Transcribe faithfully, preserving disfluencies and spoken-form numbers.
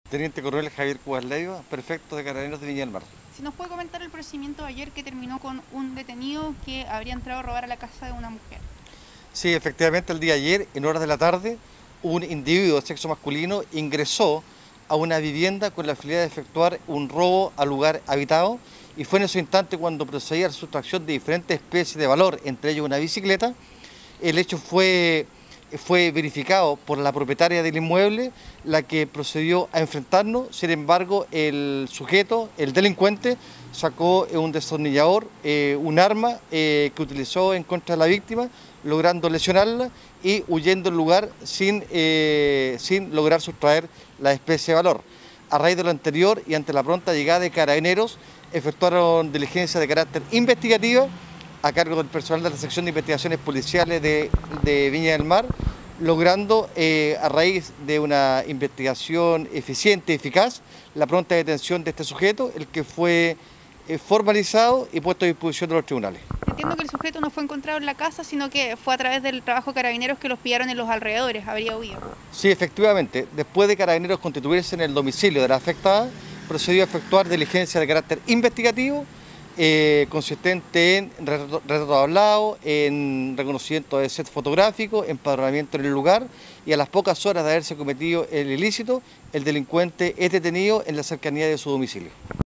Teniente Coronel Javier Cubas Leiva, prefecto de Carabineros de Viña del Mar. Si nos puede comentar el procedimiento de ayer que terminó con un detenido que habría entrado a robar a la casa de una mujer. Sí, efectivamente el día de ayer, en horas de la tarde, un individuo de sexo masculino ingresó a una vivienda con la finalidad de efectuar un robo al lugar habitado y fue en ese instante cuando procedía a la sustracción de diferentes especies de valor, entre ellos una bicicleta. El hecho fue, fue verificado por la propietaria del inmueble, la que procedió a enfrentarnos. Sin embargo, el sujeto, el delincuente, sacó un destornillador, eh, un arma eh, que utilizó en contra de la víctima, logrando lesionarla y huyendo del lugar sin, eh, sin lograr sustraer la especie de valor. A raíz de lo anterior y ante la pronta llegada de Carabineros, efectuaron diligencias de carácter investigativa a cargo del personal de la sección de investigaciones policiales de, de Viña del Mar, logrando eh, a raíz de una investigación eficiente y eficaz la pronta detención de este sujeto, el que fue eh, formalizado y puesto a disposición de los tribunales. Entiendo que el sujeto no fue encontrado en la casa, sino que fue a través del trabajo de Carabineros que los pillaron en los alrededores, habría huido. Sí, efectivamente, después de Carabineros constituirse en el domicilio de la afectada, procedió a efectuar diligencias de carácter investigativo, Eh, consistente en retrato hablado, en reconocimiento de set fotográfico, empadronamiento en el lugar, y a las pocas horas de haberse cometido el ilícito, el delincuente es detenido en la cercanía de su domicilio.